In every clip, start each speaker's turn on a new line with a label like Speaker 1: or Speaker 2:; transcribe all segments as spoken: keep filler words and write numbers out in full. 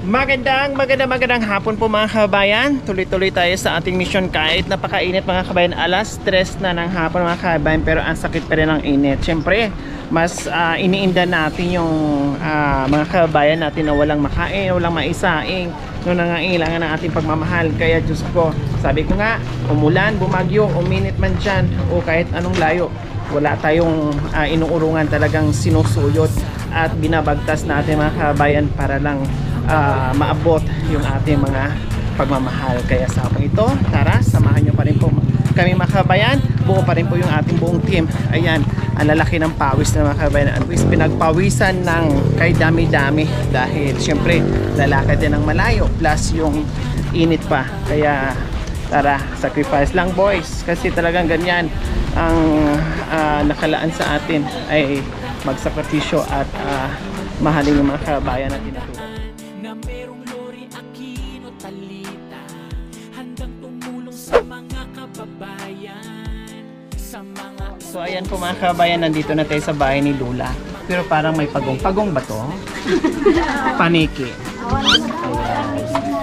Speaker 1: Magandang, magandang, magandang hapon po mga kabayan. Tuloy-tuloy tayo sa ating mission kahit napakainit mga kabayan. Alas tres na ng hapon mga kabayan, pero ang sakit pa rin ng init. Siyempre, mas uh, iniinda natin yung uh, mga kabayan natin na walang makain, walang maisaing, no nangangailangan ng ating pagmamahal. Kaya Diyos ko, sabi ko nga, umulan, bumagyo, uminit man dyan, o kahit anong layo, wala tayong uh, inuurungan, talagang sinusuyot at binabagtas natin mga kabayan para lang Uh, maabot yung ating mga pagmamahal. Kaya sa hapong ito, tara, samahan nyo pa rin po kami mga kabayan. Buo pa rin po yung ating buong team. Ayan, ang lalaki ng pawis na mga kabayan. At least pinagpawisan ng kay dami-dami dahil syempre lalakad din ng malayo plus yung init pa. Kaya tara, sacrifice lang boys, kasi talagang ganyan ang uh, nakalaan sa atin ay magsakripisyo at uh, mahalin yung mga kabayan na tinatulungan.
Speaker 2: Na merong Lori Aquino Talita, handang tumulong sa mga kababayan, sa mga...
Speaker 1: So ayan po mga kabayan, nandito na tayo sa bahay ni Lola. Pero parang may pagong. Pagong ba to? Paniki. Ayan.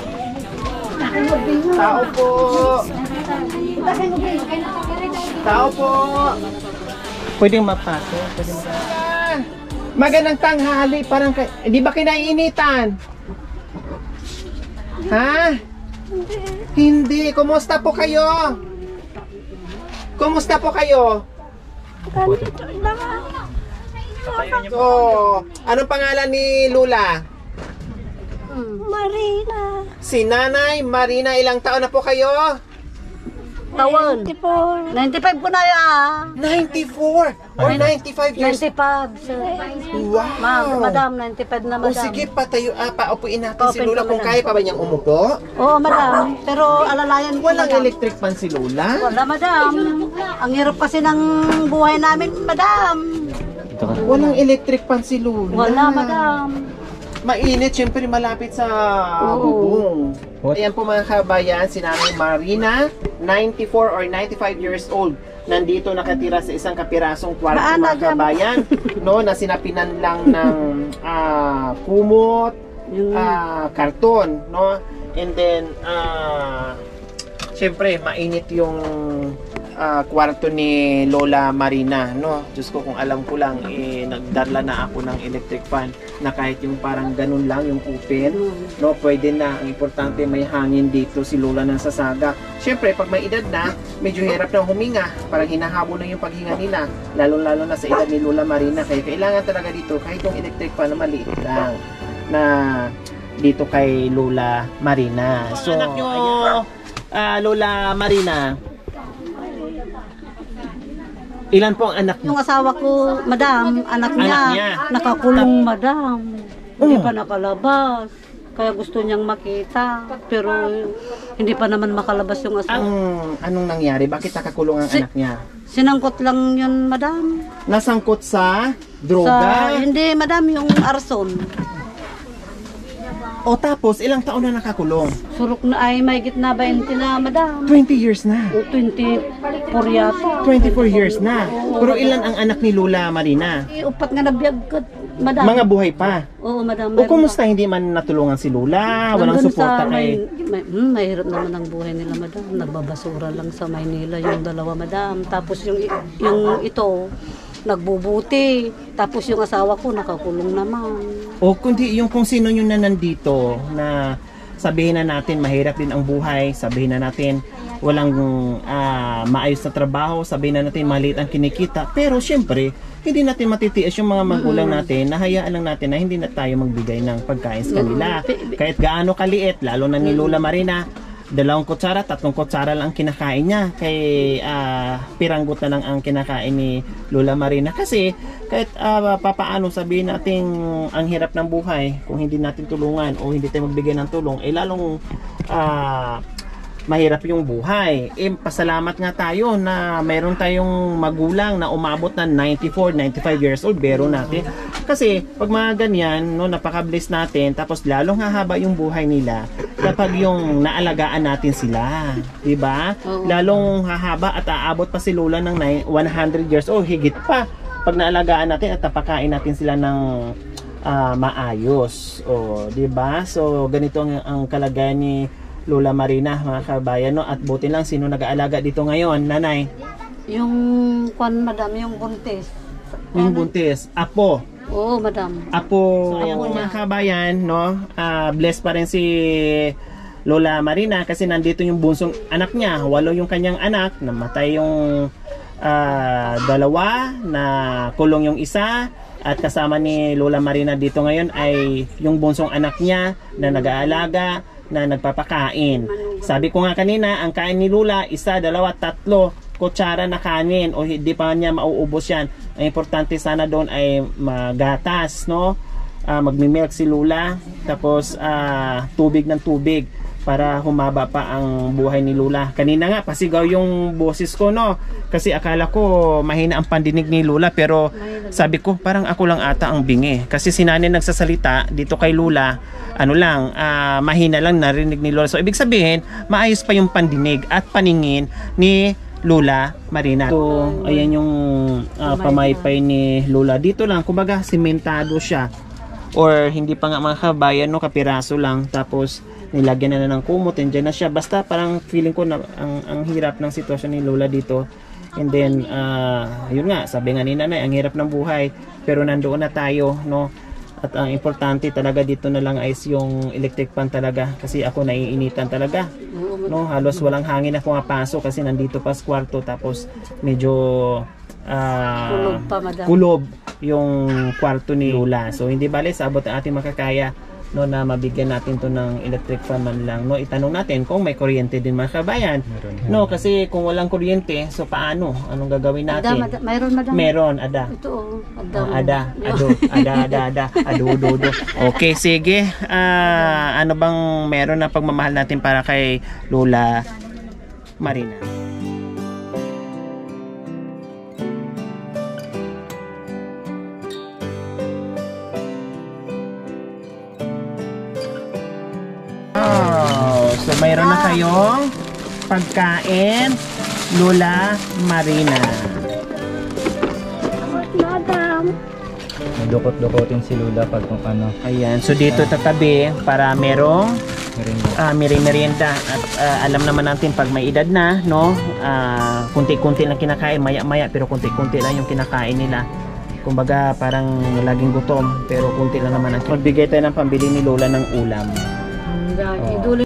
Speaker 1: Tao po! Tao po! Pwedeng mapasok. Pwedeng mapasok. Magandang tanghali. Parang, di ba kinaiinitan? Ha? Hindi. Kumusta po kayo? Kumusta po kayo? So, anong pangalan ni Lula?
Speaker 3: Marina.
Speaker 1: Si Nanay Marina. Ilang taon na po kayo?
Speaker 3: Taon. ninety-four. ninety-five po na yan.
Speaker 1: ninety-four or ninety-five years?
Speaker 3: ninety-five.
Speaker 1: Wow.
Speaker 3: Ma'am, madam, ninety-five na
Speaker 1: O
Speaker 3: madam.
Speaker 1: sige, patayo, ah, paupuin natin si
Speaker 3: Open
Speaker 1: Lola
Speaker 3: po,
Speaker 1: kung
Speaker 3: madam.
Speaker 1: kaya pa ba niyang umupo.
Speaker 3: Oo, madam. Pero alalayan po,
Speaker 1: Walang
Speaker 3: madam.
Speaker 1: electric fan si Lola.
Speaker 3: Wala, madam. Ang hirap kasi ng buhay namin, madam.
Speaker 1: Walang electric fan si Lola.
Speaker 3: Wala, madam.
Speaker 1: Mainit, syempre malapit sa bubong. Ayan po mga kabayan, si Nanay Marina, ninety-four or ninety-five years old. Nandito nakatira sa isang kapirasong kwarto
Speaker 3: Maana
Speaker 1: mga
Speaker 3: dyan.
Speaker 1: kabayan, no, na sinapinan lang ng ah, kumot, ah, karton, no? And then, ah, syempre, mainit yung ah, kwarto ni Lola Marina, no? Diyos ko, kung alam ko lang, eh, nagdarla na ako ng electric fan na kahit yung parang ganun lang, yung open, no? Pwede na. Ang importante, may hangin dito si Lola ng sasaga. Siyempre, pag may edad na, medyo hirap na huminga. Parang hinahabo na yung paghinga nila. Lalo-lalo na sa edad ni Lola Marina. Kaya kailangan talaga dito, kahit yung electric fan na maliit lang, na dito kay Lola Marina. So, anak nyo, uh, Lola Marina, ilan po ang anak niyo?
Speaker 3: Yung asawa ko, madam, anak niya,
Speaker 1: Anak niya.
Speaker 3: nakakulong, madam. Hindi
Speaker 1: Oh.
Speaker 3: pa nakalabas. Kaya gusto niyang makita. Pero hindi pa naman makalabas yung asawa.
Speaker 1: Ang anong nangyari? Bakit nakakulong ang
Speaker 3: Si-
Speaker 1: anak niya?
Speaker 3: Sinangkot lang yun, madam.
Speaker 1: Nasangkot sa droga?
Speaker 3: Sa, hindi, madam, yung arson.
Speaker 1: O tapos, ilang taon na nakakulong?
Speaker 3: Surok na ay may gitna twenty na, madam.
Speaker 1: twenty years na.
Speaker 3: O twenty-four yata.
Speaker 1: twenty-four years na. Pero ilan ang anak ni Lola Marina?
Speaker 3: Eh, upat nga nabiyag ko, madam.
Speaker 1: Mga buhay pa.
Speaker 3: Oo, madam.
Speaker 1: O kumusta, hindi man natulungan si Lola? Walang
Speaker 3: Nandun
Speaker 1: suporta
Speaker 3: sa
Speaker 1: kay...
Speaker 3: May, may, hmm, mahirap naman ang buhay nila, madam. Nagbabasura lang sa Maynila yung dalawa, madam. Tapos yung, yung ito, nagbubuti. Tapos yung asawa ko, nakakulong naman.
Speaker 1: O kundi yung kung sino yun na nandito na sabihin na natin mahirap din ang buhay, sabihin na natin walang ah, maayos na trabaho, sabihin na natin maliit ang kinikita, pero syempre hindi natin matitiis yung mga magulang natin, nahayaan lang natin na hindi na tayo magbigay ng pagkain sa kanila. Kahit gaano kaliit, lalo na ni Lola Marina, dalawang kutsara, tatlong kutsara lang ang kinakain niya. Kay uh, piranggot na lang ang kinakain ni Lola Marina. Kasi kahit uh, papaano sabihin natin ang hirap ng buhay, kung hindi natin tulungan o hindi tayo magbigay ng tulong, eh lalong uh, mahirap yung buhay. Eh, pasalamat nga tayo na mayroon tayong magulang na umabot na ninety-four, ninety-five years old, bero natin. Kasi pag mga ganyan, no, napaka-bless natin, tapos lalong hahaba yung buhay nila kapag yung naalagaan natin sila, di ba? Lalong hahaba at aabot pa si Lola ng one hundred years old, higit pa pag naalagaan natin at napakain natin sila ng ah, maayos. O, di ba? So, ganito ang, ang kalagayan ni Lola Marina, mga kabayan, no? At buti lang, sino nag-aalaga dito ngayon, nanay?
Speaker 3: Yung kwan, madam, yung buntis.
Speaker 1: Yung buntis, apo.
Speaker 3: Oo, madam.
Speaker 1: Apo,
Speaker 3: So, ayan po
Speaker 1: mga
Speaker 3: niya.
Speaker 1: kabayan, no? Ah, blessed pa rin si Lola Marina kasi nandito yung bunsong anak niya. Walo yung kanyang anak, namatay yung ah, dalawa, na kulong yung isa, at kasama ni Lola Marina dito ngayon ay yung bunsong anak niya na nag-aalaga, na nagpapakain. Sabi ko nga kanina, ang kain ni Lola, isa, dalawa, tatlo kutsara na kanin, o hindi pa niya mauubos yan. Ang importante sana doon ay magatas, no? Uh, magmi-milk si Lola, tapos uh, tubig ng tubig para humaba pa ang buhay ni Lola. Kanina nga pasigaw yung boses ko, no? Kasi akala ko mahina ang pandinig ni Lola, pero sabi ko parang ako lang ata ang bingi. Kasi si nanay nagsasalita dito kay Lola, ano lang, uh, mahina lang narinig ni Lola. So ibig sabihin, maayos pa yung pandinig at paningin ni Lola Marina. So, ayan yung uh, pamaypay ni Lola. Dito lang, kumbaga, simentado siya. Or hindi pa nga mga kabayan, no, kapiraso lang. Tapos, nilagyan na, na ng kumot, and dyan na siya. Basta, parang feeling ko na ang, ang hirap ng sitwasyon ni Lola dito. And then, uh, yun nga, sabi nga ni nanay, ang hirap ng buhay. Pero nandoon na tayo, no. At ang importante talaga dito na lang is yung electric fan talaga. Kasi ako naiinitan talaga. No, halos walang hangin na pumapasok kasi nandito pa sa kwarto, tapos medyo uh,
Speaker 3: Kulob pa, madam.
Speaker 1: kulob yung kwarto ni Lola. So hindi bale, sa abot ang ating makakaya, no, na mabigyan natin to ng electric fan man lang, no. Itanong natin kung may kuryente din, mga kabayan. No, kasi kung walang kuryente, so paano? Anong gagawin natin?
Speaker 3: Ada, madam. Mayroon, madam.
Speaker 1: Meron, ada.
Speaker 3: Ito, oh. Ada.
Speaker 1: Ah, ada, ado, ada, ada, ada, ado, do, do. Okay, sige. Ah, ano bang meron na pagmamahal natin para kay Lola Marina? Oh, so mayroon na kayong pagkain, Lola Marina.
Speaker 4: Dukot-dukotin si Lola pag kung ano.
Speaker 1: Ayan, so dito tatabi para merong
Speaker 4: Merienda.
Speaker 1: uh, merienda. At ah, alam naman natin pag may edad na, no, ah, kunti-kunti lang kinakain, maya-maya, pero kunti-kunti lang yung kinakain nila. Kumbaga parang laging gutom, pero kunti lang naman ang magbigay tayo ng pambili ni Lola ng ulam.
Speaker 3: Iduli.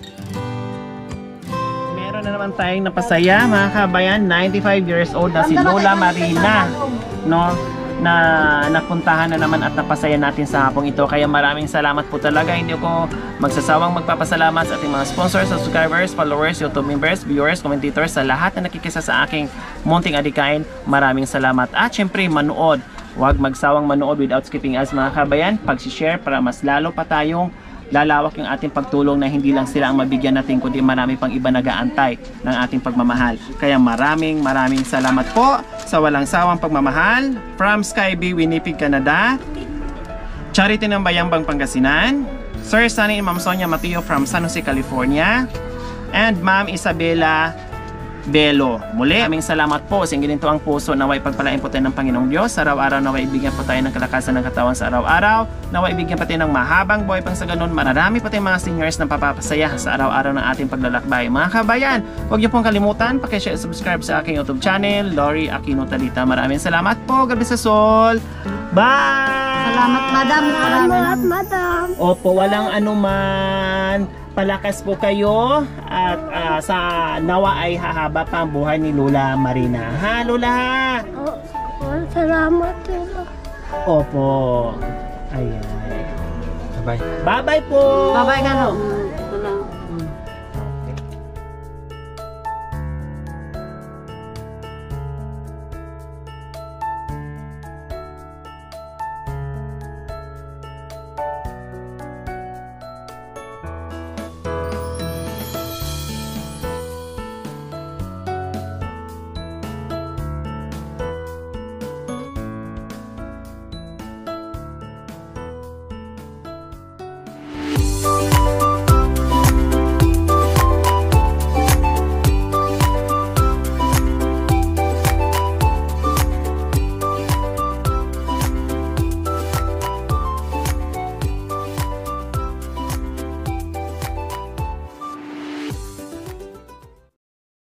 Speaker 1: Meron na naman tayong napasaya, mga kabayan, ninety-five years old na si Lola Marina, no, na napuntahan na naman at napasaya natin sa hapong ito. Kaya maraming salamat po talaga. Hindi ko magsasawang magpapasalamat sa ating mga sponsors, subscribers, followers, YouTube members, viewers, commentators, sa lahat na nakikisa sa aking munting adikain. Maraming salamat. At syempre, manood. Huwag magsawang manood without skipping ads, mga kabayan. Pag-share para mas lalo pa tayong lalawak yung ating pagtulong, na hindi lang sila ang mabigyan natin, kundi marami pang iba nag-aantay ng ating pagmamahal. Kaya maraming maraming salamat po sa walang sawang pagmamahal. From Skyby, Winnipeg, Canada. Charity ng Bayambang, Pangasinan. Sir Sunny and Ma'am Sonia Mateo from San Jose, California. And Ma'am Isabela Belo. Muli, aming salamat po sa ganito ang puso. Naway pagpalain po tayo ng Panginoong Diyos. Araw-araw naway ibigyan po tayo ng kalakasan ng katawan sa araw-araw. Naway ibigyan pa tayo ng mahabang buhay pang sa ganun. Marami pa tayong mga seniors na papapasaya sa araw-araw ng ating paglalakbay. Mga kabayan, huwag niyo pong kalimutan, pakishare at subscribe sa aking YouTube channel, Lori Aquino Talita. Maraming salamat po. God bless us all. Bye!
Speaker 3: Salamat, madam. Salamat, madam.
Speaker 1: Opo, walang anuman. Palakas po kayo at ah, sa nawa ay hahaba pa ang buhay ni Lola Marina. Ha, Lola?
Speaker 5: Oh, oh, salamat Lola.
Speaker 1: Opo. Ayan.
Speaker 4: Bye-bye.
Speaker 1: Bye-bye po.
Speaker 3: Bye-bye, gano.